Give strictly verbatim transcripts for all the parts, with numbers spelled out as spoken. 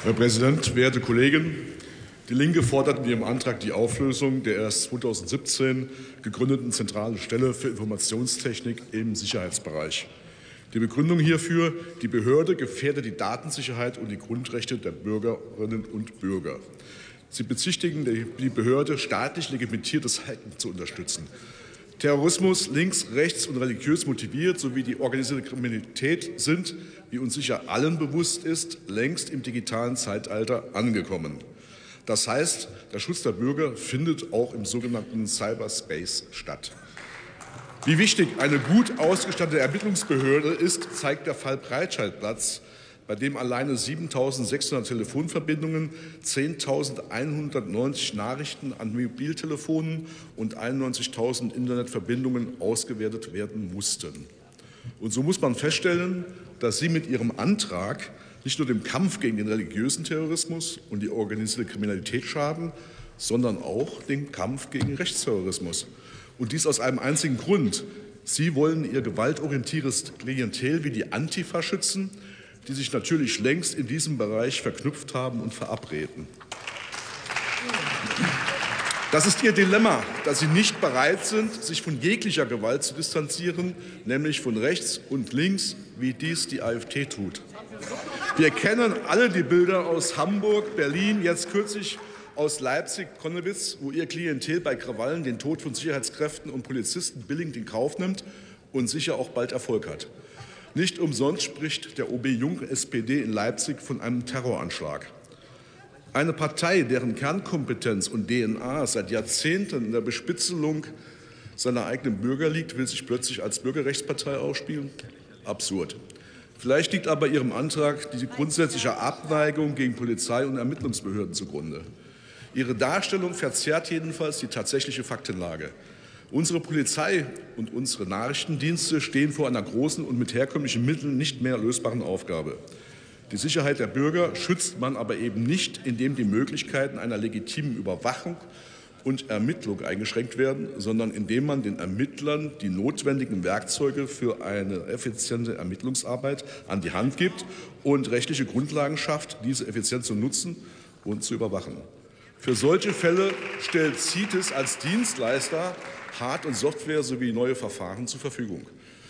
Herr Präsident, werte Kollegen! Die Linke fordert in ihrem Antrag die Auflösung der erst zweitausendsiebzehn gegründeten Zentralen Stelle für Informationstechnik im Sicherheitsbereich. Die Begründung hierfür: Die Behörde gefährde die Datensicherheit und die Grundrechte der Bürgerinnen und Bürger. Sie bezichtigen die Behörde, staatlich legitimiertes Hacken zu unterstützen. Terrorismus, links, rechts und religiös motiviert sowie die organisierte Kriminalität sind, wie uns sicher allen bewusst ist, längst im digitalen Zeitalter angekommen. Das heißt, der Schutz der Bürger findet auch im sogenannten Cyberspace statt. Wie wichtig eine gut ausgestattete Ermittlungsbehörde ist, zeigt der Fall Breitscheidplatz, bei dem alleine siebentausendsechshundert Telefonverbindungen, zehntausendeinhundertneunzig Nachrichten an Mobiltelefonen und einundneunzigtausend Internetverbindungen ausgewertet werden mussten. Und so muss man feststellen, dass Sie mit Ihrem Antrag nicht nur dem Kampf gegen den religiösen Terrorismus und die organisierte Kriminalität schaden, sondern auch dem Kampf gegen Rechtsterrorismus. Und dies aus einem einzigen Grund: Sie wollen Ihr gewaltorientiertes Klientel wie die Antifa schützen, die sich natürlich längst in diesem Bereich verknüpft haben und verabreden. Das ist Ihr Dilemma, dass Sie nicht bereit sind, sich von jeglicher Gewalt zu distanzieren, nämlich von rechts und links, wie dies die AfD tut. Wir kennen alle die Bilder aus Hamburg, Berlin, jetzt kürzlich aus Leipzig-Konnewitz, wo Ihr Klientel bei Krawallen den Tod von Sicherheitskräften und Polizisten billigend in Kauf nimmt und sicher auch bald Erfolg hat. Nicht umsonst spricht der O B Jung, S P D in Leipzig, von einem Terroranschlag. Eine Partei, deren Kernkompetenz und D N A seit Jahrzehnten in der Bespitzelung seiner eigenen Bürger liegt, will sich plötzlich als Bürgerrechtspartei ausspielen? Absurd. Vielleicht liegt aber Ihrem Antrag die grundsätzliche Abneigung gegen Polizei und Ermittlungsbehörden zugrunde. Ihre Darstellung verzerrt jedenfalls die tatsächliche Faktenlage. Unsere Polizei und unsere Nachrichtendienste stehen vor einer großen und mit herkömmlichen Mitteln nicht mehr lösbaren Aufgabe. Die Sicherheit der Bürger schützt man aber eben nicht, indem die Möglichkeiten einer legitimen Überwachung und Ermittlung eingeschränkt werden, sondern indem man den Ermittlern die notwendigen Werkzeuge für eine effiziente Ermittlungsarbeit an die Hand gibt und rechtliche Grundlagen schafft, diese effizient zu nutzen und zu überwachen. Für solche Fälle stellt CITES als Dienstleister Hard- und Software sowie neue Verfahren zur Verfügung.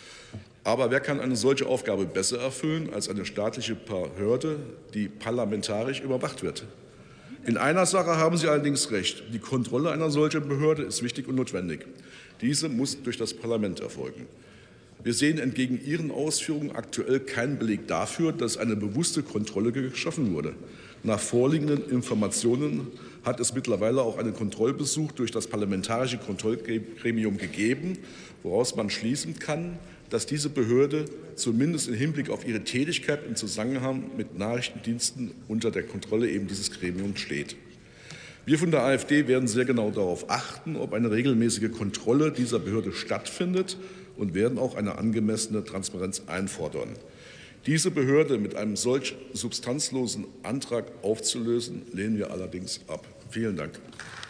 Aber wer kann eine solche Aufgabe besser erfüllen als eine staatliche Behörde, die parlamentarisch überwacht wird? In einer Sache haben Sie allerdings recht: Die Kontrolle einer solchen Behörde ist wichtig und notwendig. Diese muss durch das Parlament erfolgen. Wir sehen entgegen Ihren Ausführungen aktuell keinen Beleg dafür, dass eine bewusste Kontrolle geschaffen wurde. Nach vorliegenden Informationen hat es mittlerweile auch einen Kontrollbesuch durch das Parlamentarische Kontrollgremium gegeben, woraus man schließen kann, dass diese Behörde zumindest im Hinblick auf ihre Tätigkeit im Zusammenhang mit Nachrichtendiensten unter der Kontrolle eben dieses Gremiums steht. Wir von der AfD werden sehr genau darauf achten, ob eine regelmäßige Kontrolle dieser Behörde stattfindet, und werden auch eine angemessene Transparenz einfordern. Diese Behörde mit einem solch substanzlosen Antrag aufzulösen, lehnen wir allerdings ab. Vielen Dank.